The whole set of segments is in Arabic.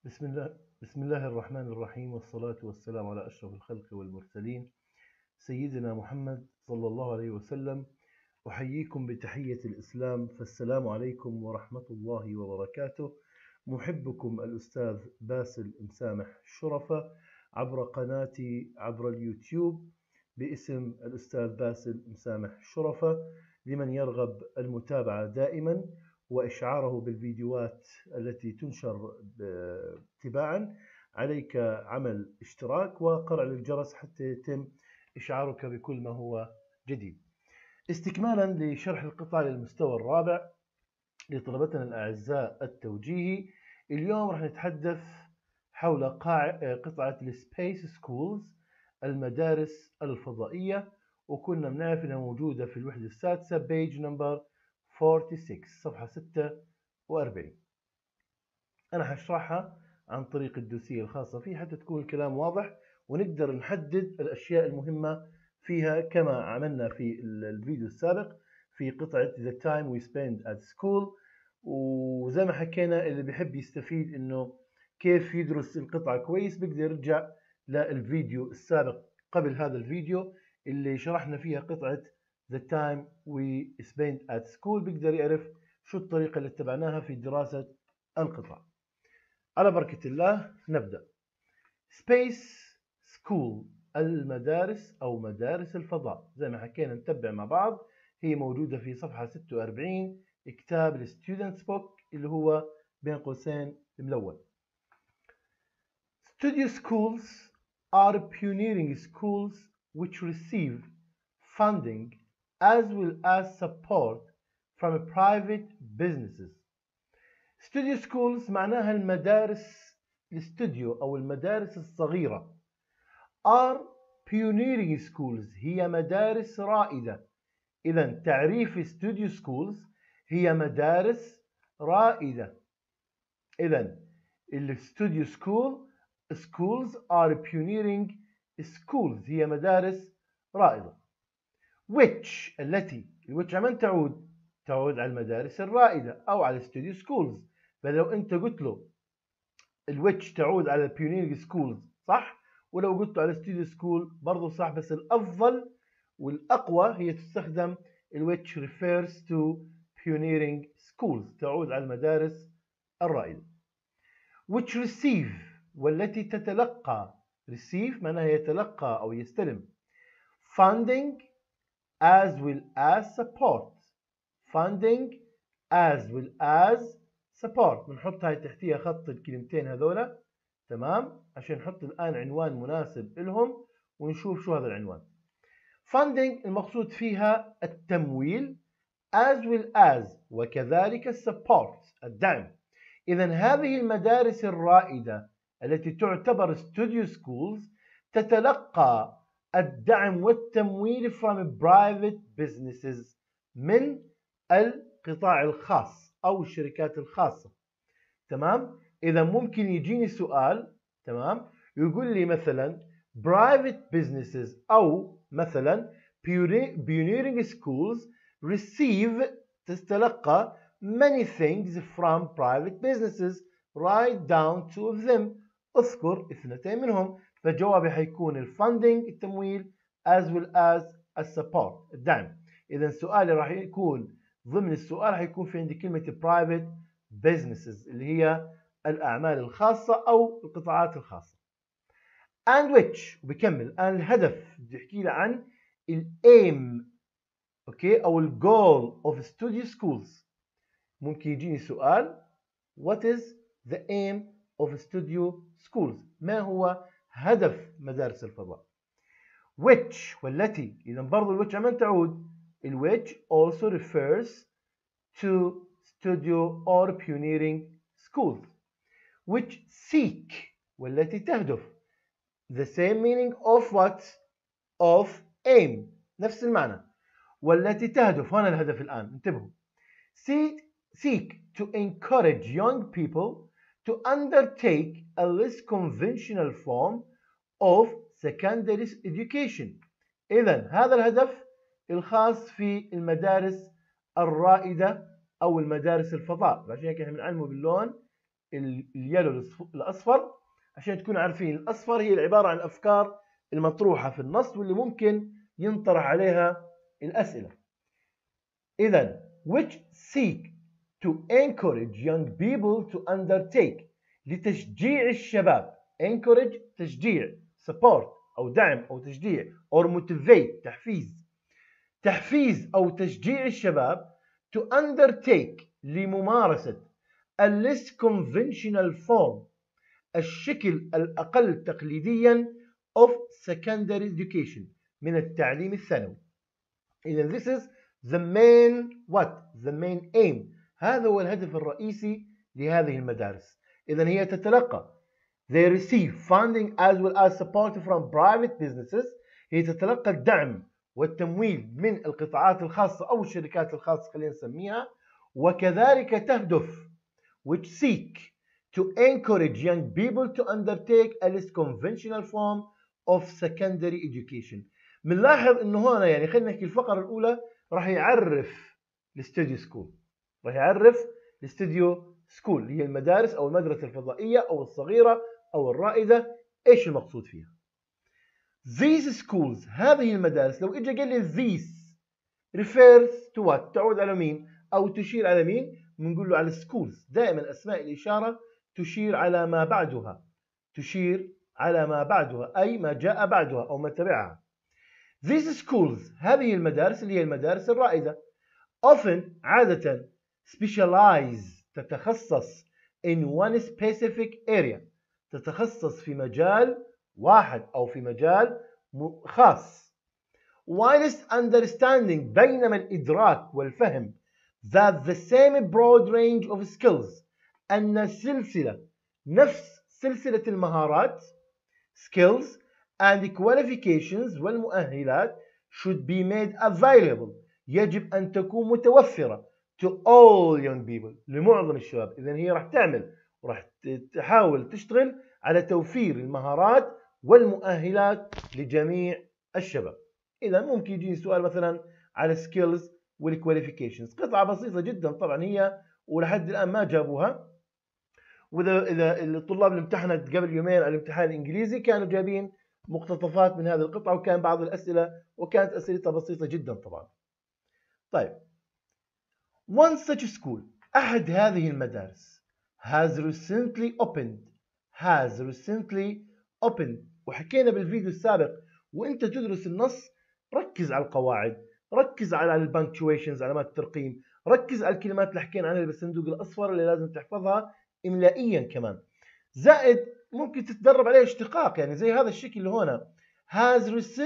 بسم الله الرحمن الرحيم، والصلاة والسلام على أشرف الخلق والمرسلين سيدنا محمد صلى الله عليه وسلم. أحييكم بتحية الإسلام، فالسلام عليكم ورحمة الله وبركاته. محبكم الأستاذ باسل مسامح شرفة عبر قناتي عبر اليوتيوب باسم الأستاذ باسل مسامح شرفة، لمن يرغب المتابعة دائما وإشعاره بالفيديوهات التي تنشر تباعا. عليك عمل اشتراك وقرع الجرس حتى يتم إشعارك بكل ما هو جديد. استكمالا لشرح القطع للمستوى الرابع لطلبتنا الأعزاء التوجيهي، اليوم راح نتحدث حول قطعة السبيس سكولز، المدارس الفضائية، وكنا بنعرف أنها موجودة في الوحدة السادسة بيج نمبر 46 صفحة 46. أنا هشرحها عن طريق الدوسية الخاصة فيه حتى تكون الكلام واضح ونقدر نحدد الأشياء المهمة فيها كما عملنا في الفيديو السابق في قطعة The Time We Spend at School. وزي ما حكينا اللي بيحب يستفيد إنه كيف يدرس القطعة كويس بيقدر يرجع للفيديو السابق قبل هذا الفيديو اللي شرحنا فيها قطعة The Time We Spend at School، بيقدر يعرف شو الطريقة اللي اتبعناها في دراسة القطع. على بركة الله نبدأ. Space School، المدارس أو مدارس الفضاء، زي ما حكينا نتبع مع بعض. هي موجودة في صفحة 46 كتاب الستودنتس بوك اللي هو بين قوسين ملون. Studio schools are pioneering schools which receive funding as well as support from private businesses. Studio schools معناها المدارس الاستوديو أو المدارس الصغيرة. are pioneering schools هي مدارس رائدة. إذا تعريف studio schools هي مدارس رائدة. إذا الستوديو schools are pioneering schools هي مدارس رائدة. which which عمن تعود على المدارس الرائدة أو على studio schools. فلو أنت قلت له which تعود على pioneering schools صح، ولو قلت له على studio school برضو صح، بس الأفضل والأقوى هي تستخدم which refers to pioneering schools تعود على المدارس الرائدة. which receive والتي تتلقى، receive معناها يتلقى أو يستلم. funding as well as support، funding as well as support. بنحط هاي تحتيها خط الكلمتين هذولا، تمام، عشان نحط الآن عنوان مناسب لهم ونشوف شو هذا العنوان. funding المقصود فيها التمويل as well as وكذلك support الدعم. إذا هذه المدارس الرائدة التي تعتبر studio schools تتلقى الدعم والتمويل from private businesses من القطاع الخاص أو الشركات الخاصة. تمام؟ إذا ممكن يجيني سؤال، تمام، يقول لي مثلا private businesses أو مثلا pioneering schools receive تتلقى many things from private businesses. write down two of them. اذكر اثنتين منهم. فجوابي حيكون الفاندنج التمويل as well as السبورت الدعم. إذا سؤالي راح يكون ضمن السؤال حيكون في عندي كلمة private businesses اللي هي الأعمال الخاصة أو القطاعات الخاصة. and which وبكمل الآن الهدف بيحكي لي عن الايم، اوكي، أو الجول of studio schools. ممكن يجيني سؤال what is the aim of studio schools، ما هو هدف مدارس الفضاء. which والتي، إذا برضو which عمن تعود which also refers to studio or pioneering schools. which seek والتي تهدف، the same meaning of what of aim نفس المعنى، والتي تهدف هنا الهدف الآن انتبهوا. seek to encourage young people to undertake a less conventional form of secondary education. إذن هذا الهدف الخاص في المدارس الرائدة أو المدارس الفضاء، عشان هيك احنا بنعلمه باللون اليلو الأصفر، عشان تكونوا عارفين الأصفر هي عبارة عن الأفكار المطروحة في النص واللي ممكن ينطرح عليها الأسئلة. إذا which seek to encourage young people to undertake، لتشجيع الشباب. encourage تشجيع، support أو دعم أو تشجيع، or motivate تحفيز أو تشجيع الشباب to undertake لممارسة a less conventional form الشكل الأقل تقليديا of secondary education من التعليم الثانوي. إذا this is the main aim، هذا هو الهدف الرئيسي لهذه المدارس. إذا هي تتلقى they receive funding as well as support from private businesses، هي تتلقى الدعم والتمويل من القطاعات الخاصة أو الشركات الخاصة خلينا نسميها، وكذلك تهدف which seek to encourage young people to undertake a less conventional form of secondary education. بنلاحظ انه هنا يعني خلينا نحكي الفقرة الأولى راح يعرف الاستوديو سكول، راح يعرف الاستوديو سكول هي المدارس أو المدرسة الفضائية أو الصغيرة أو الرائدة، إيش المقصود فيها؟ These schools هذه المدارس، لو إجا قال لي these refers to what؟ تعود على مين؟ أو تشير على مين؟ بنقول له على schools. دائما أسماء الإشارة تشير على ما بعدها، تشير على ما بعدها أي ما جاء بعدها أو ما تبعها. These schools هذه المدارس اللي هي المدارس الرائدة often عادة specialize تتخصص in one specific area تتخصص في مجال واحد أو في مجال خاص. whilst understanding بينما الإدراك والفهم that the same broad range of skills أن سلسلة نفس سلسلة المهارات skills and qualifications والمؤهلات should be made available يجب أن تكون متوفرة to all young people لمعظم الشباب. إذن هي راح تعمل وراح تحاول تشتغل على توفير المهارات والمؤهلات لجميع الشباب. إذا ممكن يجي سؤال مثلا على skills والqualifications، قطعة بسيطة جدا طبعا هي ولحد الآن ما جابوها، وإذا الطلاب اللي امتحنت قبل يومين على الامتحان الإنجليزي كانوا جايبين مقتطفات من هذه القطعة وكان بعض الأسئلة وكانت أسئلتها بسيطة جدا طبعا. طيب one such school أحد هذه المدارس has recently opened وحكينا بالفيديو السابق وانت تدرس النص ركز على القواعد، ركز على البنكتويشنز علامات الترقيم، ركز على الكلمات اللي حكينا عنها بالصندوق الأصفر اللي لازم تحفظها إملائيا كمان، زائد ممكن تتدرب عليه اشتقاق يعني زي هذا الشكل اللي هنا has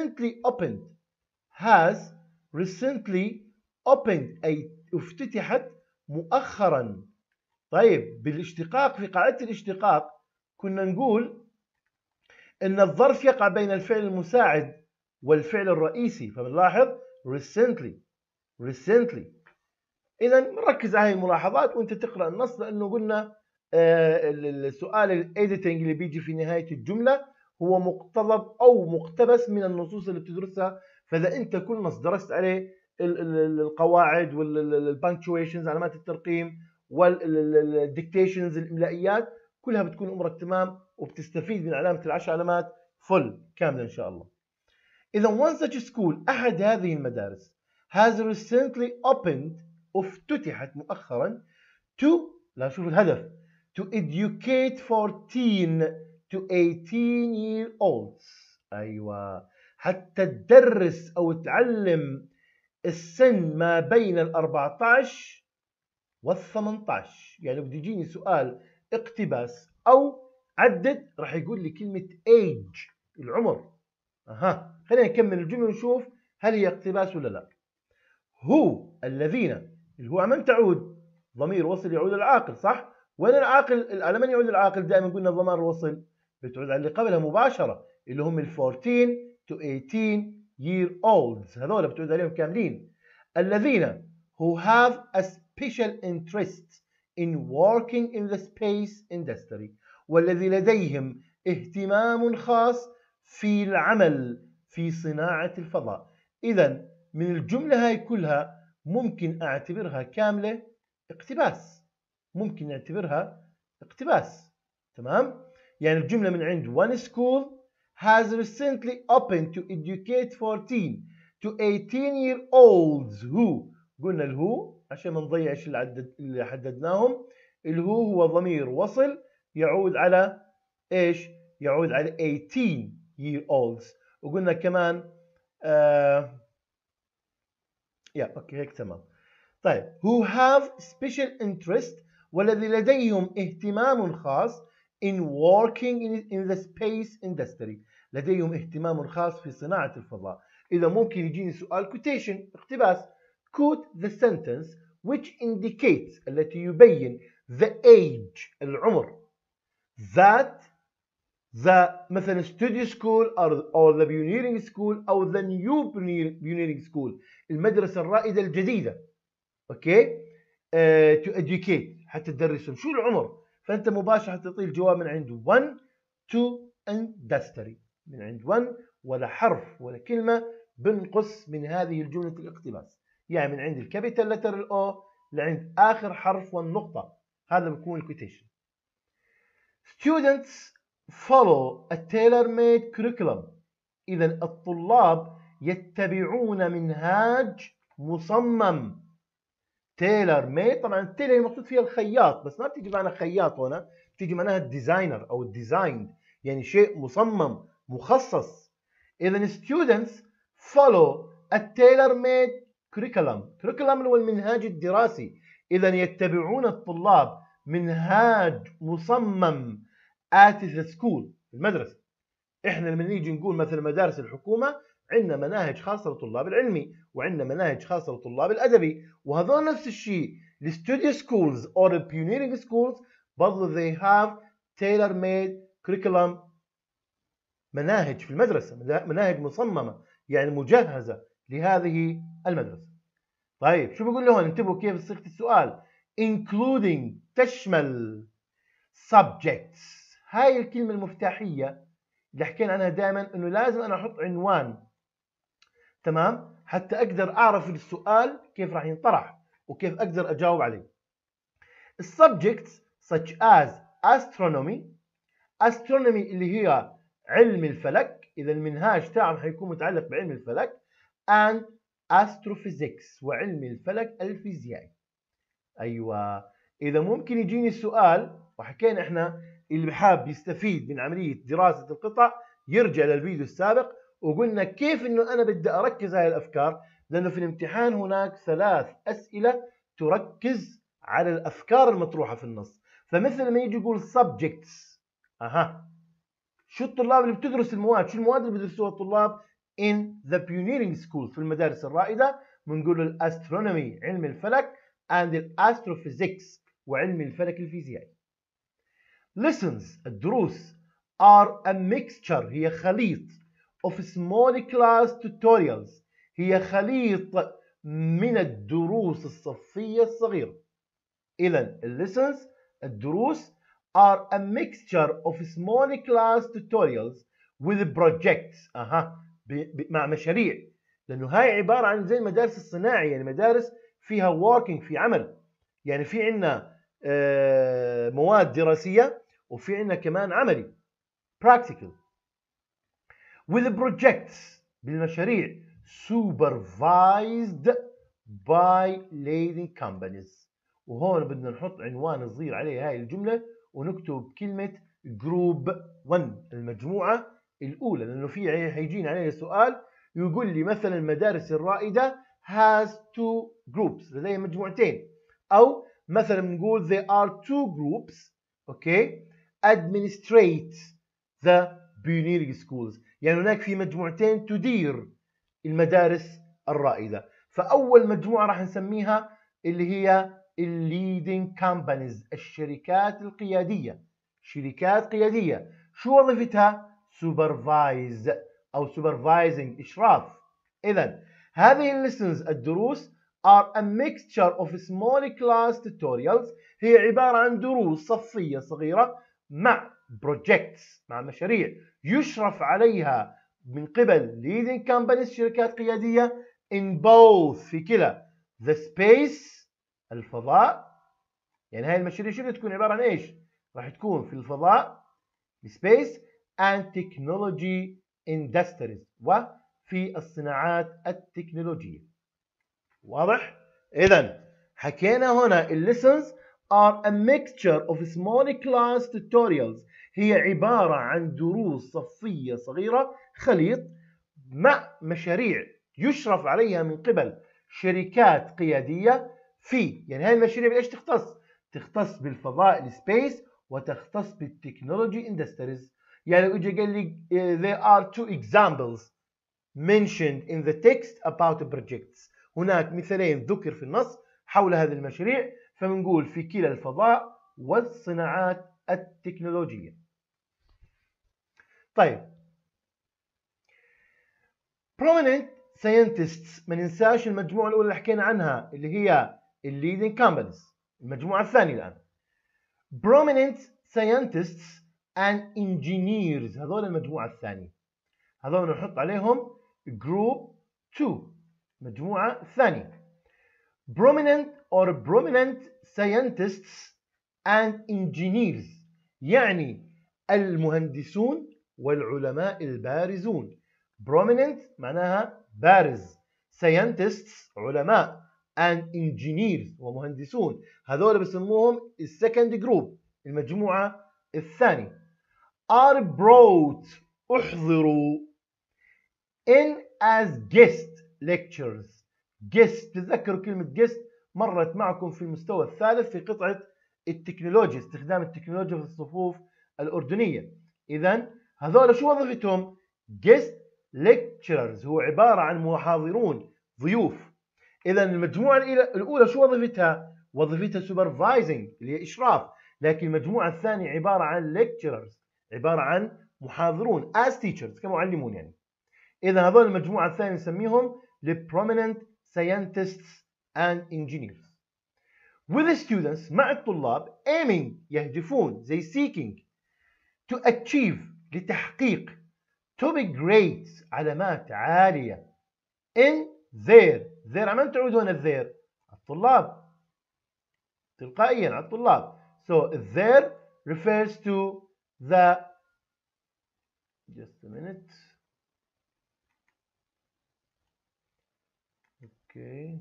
recently opened أي افتتحت مؤخرا. طيب بالاشتقاق في قاعدة الاشتقاق كنا نقول إن الظرف يقع بين الفعل المساعد والفعل الرئيسي، فبنلاحظ recently. إذا نركز على هذه الملاحظات وأنت تقرأ النص، لأنه قلنا السؤال الإيديتنج اللي بيجي في نهاية الجملة هو مقتضب أو مقتبس من النصوص اللي بتدرسها، فإذا أنت كل نص درست عليه القواعد والبانكتويشنز علامات الترقيم والديكتيشنز الإملائيات كلها بتكون أمورك تمام وبتستفيد من علامة العشر علامات فل كاملة إن شاء الله. إذا one such school أحد هذه المدارس has recently opened افتتحت مؤخرا to لا شوف الهدف to educate 14 to 18 year olds. أيوة حتى تدرس أو تعلم السن ما بين ال 14 وال 18. يعني بدي يجيني سؤال اقتباس أو عدد راح يقول لي كلمة age العمر. خلينا نكمل الجملة ونشوف هل هي اقتباس ولا لا. هو الذين اللي هو عمن تعود ضمير وصل يعود العاقل صح؟ وين العاقل؟ على من يعود العاقل؟ دائما قلنا ضمير الوصل بتعود على اللي قبلها مباشرة اللي هم ال 14 to 18 year olds، هذول بتعود عليهم كاملين. الذين who have a special interest in working in the space industry، والذي لديهم اهتمام خاص في العمل في صناعة الفضاء. إذا من الجملة هاي كلها ممكن أعتبرها كاملة اقتباس، ممكن نعتبرها اقتباس. تمام؟ يعني الجملة من عند one school has recently opened to educate 14 to 18-year-olds who. قلنا الهو عشان ما نضيعش اللي حددناهم. الهو هو ضمير وصل يعود على ايش؟ يعود على 18-year-olds. وقلنا كمان اوكي هيك تمام. طيب who have special interest والذي لديهم اهتمام خاص in working in the space industry. لديهم اهتمام خاص في صناعة الفضاء. إذا ممكن يجيني سؤال quotation اقتباس. quote the sentence which indicates التي يبين the age العمر that the مثلا studio school or the pioneering school أو the new pioneering school المدرسة الرائدة الجديدة. اوكي to educate حتى تدرسهم شو العمر. فانت مباشره حتعطيه الجواب من عند 1 to industry. من عند 1 ولا حرف ولا كلمه بنقص من هذه الجمله الاقتباس. يعني من عند الكابيتال لتر الاو لعند اخر حرف والنقطه. هذا بيكون الكوتيشن. Students follow a tailor-made curriculum. اذا الطلاب يتبعون منهاج مصمم. تيلر ميد. طبعا التيلر المقصود فيها الخياط، بس ما بتيجي معنا خياط هنا، بتيجي معناها الديزاينر او الديزاين، يعني شيء مصمم مخصص. اذا students follow a tailor made curriculum. curriculum اللي هو المنهاج الدراسي. اذا يتبعون الطلاب منهاج مصمم at the school المدرسه. احنا لما نيجي نقول مثلا مدارس الحكومه عندنا مناهج خاصه للطلاب العلمي وعندنا مناهج خاصه للطلاب الادبي، وهذول نفس الشيء الستوديو سكولز او البيونيرنج سكولز برضه they have tailor made curriculum. مناهج في المدرسه، مناهج مصممه يعني مجهزه لهذه المدرسه. طيب شو بقول له هون؟ انتبهوا كيف صيغه السؤال. including تشمل subjects. هاي الكلمه المفتاحيه اللي حكينا عنها دائما انه لازم انا احط عنوان، تمام، حتى اقدر اعرف السؤال كيف راح ينطرح وكيف اقدر اجاوب عليه. السبجكتس such as astronomy. astronomy اللي هي علم الفلك، اذا المنهاج تاعهم حيكون متعلق بعلم الفلك. and astrophysics وعلم الفلك الفيزيائي. ايوه اذا ممكن يجيني السؤال، وحكينا احنا اللي بحاب يستفيد من عملية دراسة القطع يرجع للفيديو السابق وقلنا كيف انه انا بدي اركز على الافكار، لانه في الامتحان هناك 3 اسئلة تركز على الافكار المطروحة في النص. فمثل ما يجي يقول subjects، شو الطلاب اللي بتدرس المواد، شو المواد اللي بيدرسوها الطلاب in the pioneering school في المدارس الرائدة، بنقول الاسترونومي علم الفلك and astrophysics وعلم الفلك الفيزيائي. lessons الدروس are a mixture هي خليط of small class tutorials هي خليط من الدروس الصفية الصغيرة. إذن lessons الدروس are a mixture of small class tutorials with projects مع مشاريع، لأنه هاي عبارة عن زي المدارس الصناعية، يعني مدارس فيها working في عمل، يعني في عنا مواد دراسية وفي عنا كمان عملي practical with projects بالمشاريع supervised by leading companies. وهون بدنا نحط عنوان صغير عليه هاي الجملة ونكتب كلمة جروب 1 المجموعة الأولى، لأنه في هيجينا عليه سؤال يقول لي مثلا المدارس الرائدة has 2 groups لديها مجموعتين، أو مثلا نقول there are 2 groups administrate the pioneering schools، يعني هناك في مجموعتين تدير المدارس الرائدة. فأول مجموعة راح نسميها اللي هي leading companies الشركات القيادية. شركات قيادية شو وظيفتها؟ supervise أو supervising إشراف. إذن هذه lessons الدروس are a mixture of small class tutorials هي عبارة عن دروس صفية صغيرة مع projects مع مشاريع يشرف عليها من قبل leading companies شركات قيادية in both في كلا the space الفضاء، يعني هاي المشاريع شو تكون عبارة عن ايش؟ راح تكون في الفضاء space and technology industries وفي الصناعات التكنولوجية. واضح؟ إذن حكينا هنا lessons are a mixture of small class tutorials، هي عبارة عن دروس صفية صغيرة خليط مع مشاريع يشرف عليها من قبل شركات قيادية في، يعني هاي المشاريع بإيش تختص؟ تختص بالفضاء السبيس وتختص بالتكنولوجي اندستريز. يعني لو اجى قال لي there are two examples mentioned in the text about projects، هناك مثالين ذكر في النص حول هذه المشاريع، فبنقول في كلا الفضاء والصناعات التكنولوجية. طيب prominent scientists، ما ننساش المجموعة الأولى اللي حكينا عنها اللي هي leading companies، المجموعة الثانية الآن prominent scientists and engineers، هذول المجموعة الثانية، هذول نحط عليهم group 2 مجموعة الثانية. prominent or prominent scientists and engineers يعني المهندسون والعلماء البارزون. prominent معناها بارز، scientists علماء and engineers ومهندسون، هذول بسموهم السكند جروب المجموعة الثانية. are brought احضروا in as guest lectures. guest، تتذكروا كلمة guest مرت معكم في المستوى الثالث في قطعة التكنولوجيا، استخدام التكنولوجيا في الصفوف الأردنية. إذن هذول شو وظيفتهم؟ guest lecturers، هو عبارة عن محاضرون ضيوف. إذن المجموعة الأولى شو وظيفتها؟ وظيفتها supervising اللي هي إشراف، لكن المجموعة الثانية عبارة عن lecturers، عبارة عن محاضرون as teachers كمعلمون يعني. إذا هذول المجموعة الثانية نسميهم prominent scientists and engineers. with the students مع الطلاب aiming يهدفون زي seeking to achieve لتحقيق to be great علامات عالية in their عمال تعود هنا their الطلاب تلقائيا على الطلاب. so their refers to the just a minute okay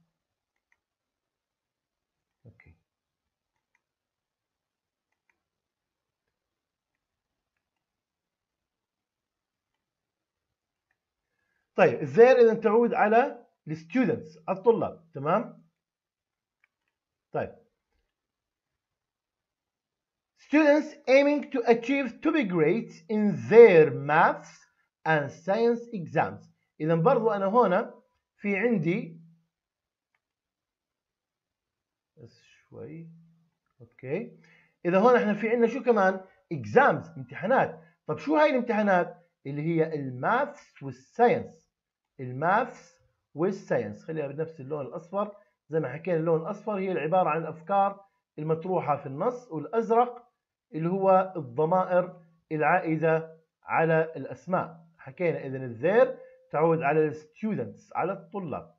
طيب their إذا تعود على الستودنتس الطلاب، تمام؟ طيب students aiming to achieve to be great in their maths and science exams. إذا برضو أنا هنا في عندي شوي اوكي. إذا هنا احنا في عندنا شو كمان؟ exams امتحانات. طب شو هاي الامتحانات؟ اللي هي الماثس والساينس، الماثس والساينس، خليها بنفس اللون الأصفر زي ما حكينا. اللون الأصفر هي العبارة عن الأفكار المطروحة في النص، والأزرق اللي هو الضمائر العائدة على الأسماء. حكينا إذن الذير تعود على الستودنتس على الطلاب.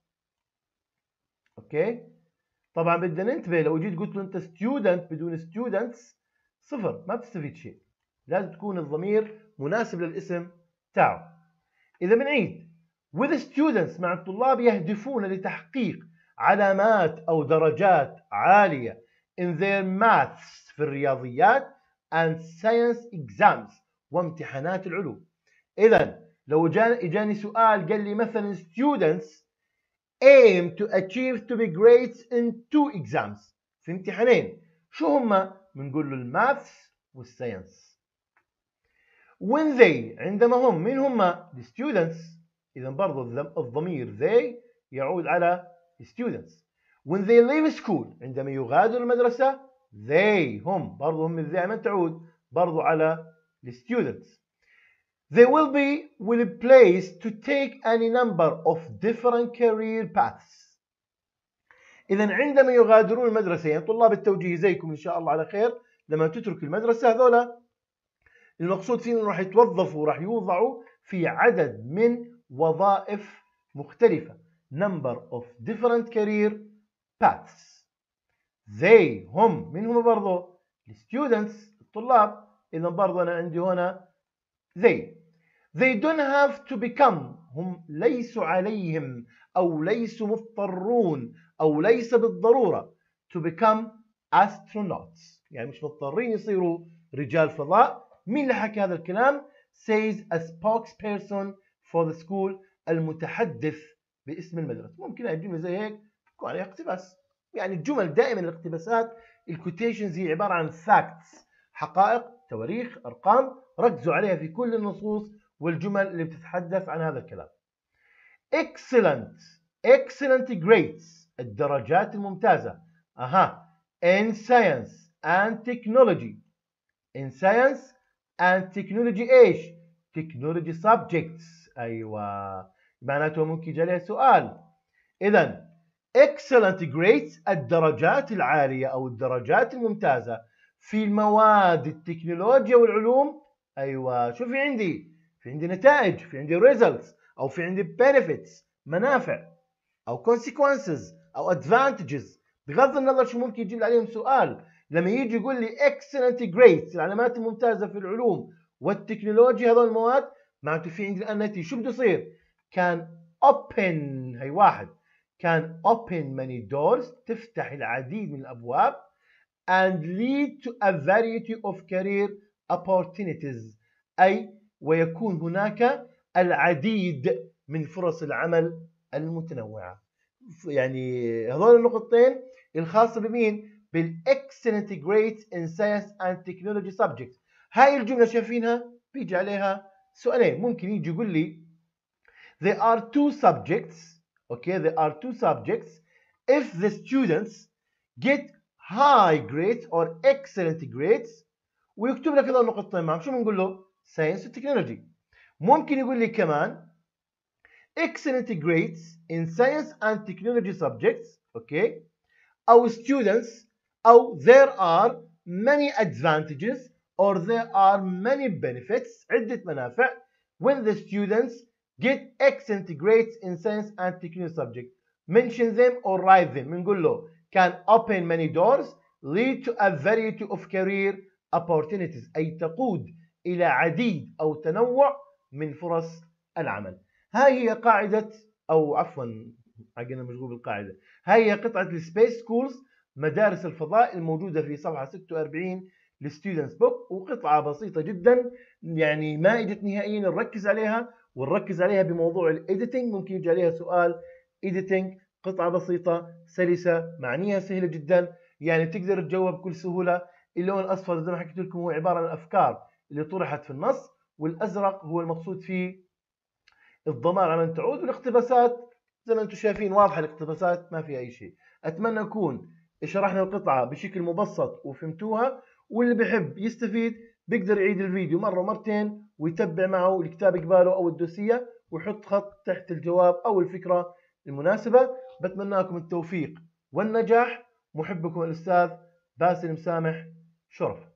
أوكي. طبعا بدنا ننتبه، لو جيت قلت له أنت ستودنت بدون ستودنتس صفر، ما بتستفيد شيء، لازم تكون الضمير مناسب للاسم تاعه. إذا بنعيد with students مع الطلاب يهدفون لتحقيق علامات أو درجات عالية in their maths في الرياضيات and science exams وامتحانات العلوم. إذا لو إجاني سؤال قال لي مثلا students aim to achieve to be great in 2 exams، في امتحانين، شو هما؟ بنقول له الماثس والساينس. when they عندما هم، مين هما؟ the students. إذا برضو الضمير they يعود على students. when they leave school عندما يغادر المدرسة they هم، برضو هم they من تعود برضو على students. they will be placed to take any number of different career paths. إذا عندما يغادرون المدرسة، يعني طلاب التوجيه زيكم إن شاء الله على خير، لما تترك المدرسة هذولا المقصود فيهم راح يتوظفوا، راح يوضعوا في عدد من وظائف مختلفة number of different career paths. they هم، من هم برضو؟ الستودنتس الطلاب. إذا برضه أنا عندي هنا they don't have to become، هم ليسوا عليهم أو ليسوا مضطرون أو ليس بالضرورة to become astronauts، يعني مش مضطرين يصيروا رجال فضاء. مين اللي حكى هذا الكلام؟ says a spokesperson for the school، المتحدث باسم المدرسة. ممكن الجملة زي هيك تكون عليها اقتباس. يعني الجمل دائما الاقتباسات الكوتيشنز هي عبارة عن facts، حقائق، تواريخ، أرقام، ركزوا عليها في كل النصوص والجمل اللي بتتحدث عن هذا الكلام. excellent grades، الدرجات الممتازة. in science and technology، in science and technology ايش؟ technology subjects. ايوه، معناته ممكن يجي عليها سؤال. اذا excellent grades الدرجات العالية او الدرجات الممتازة في المواد التكنولوجيا والعلوم. ايوه، شو في عندي؟ في عندي نتائج، في عندي results، او في عندي benefits منافع، او consequences او advantages. بغض النظر شو ممكن يجي عليهم سؤال. لما يجي يقول لي excellent grades العلامات الممتازة في العلوم والتكنولوجيا هذول المواد، معناته في عندي الان نتيجة. شو بده يصير؟ كان open، هي واحد، كان open many doors تفتح العديد من الابواب and lead to a variety of career opportunities، أي ويكون هناك العديد من فرص العمل المتنوعة. يعني هذول النقطتين الخاصة بمين؟ بالexcellent grades in science and technology subjects. هاي الجملة شايفينها بيجي عليها سؤالين. ممكن يجي يقول لي there are two subjects، okay، there are two subjects if the students get high grades or excellent grades، ويكتب لك هذول النقطتين معهم. شو بنقول له؟ science وتكنولوجي. ممكن يقول لي كمان excellent grades in science and technology subjects، okay، أو students، أو there are many advantages or there are many benefits، عدة منافع when the students get excellent grades in science and technology subject. mention them or write them. بنقول له can open many doors lead to a variety of career opportunities، أي تقود إلى عديد أو تنوع من فرص العمل. هاي هي قاعدة، أو عفوا حقنا مشغول بالقاعدة، هاي هي قطعة السبيس سكولز مدارس الفضاء الموجودة في صفحة 46 للستودنتس بوك، وقطعة بسيطة جدا يعني ما اجت نهائيا. نركز عليها ونركز عليها بموضوع الايديتنج. ممكن يجي عليها سؤال ايديتنج. قطعة بسيطة سلسة، معانيها سهلة جدا، يعني تقدر تجاوب بكل سهولة. اللون الأصفر زي ما حكيت لكم هو عبارة عن الأفكار اللي طرحت في النص، والأزرق هو المقصود فيه الضمان على من تعود. والاقتباسات زي ما انتم شايفين واضحة، الاقتباسات ما فيها أي شيء. أتمنى أكون شرحنا القطعة بشكل مبسط وفهمتوها، واللي بحب يستفيد بيقدر يعيد الفيديو مرة ومرتين ويتبع معه الكتاب قباله أو الدوسية ويحط خط تحت الجواب أو الفكرة المناسبة. بتمنى لكم التوفيق والنجاح. محبكم الأستاذ باسل مسامح، شرف.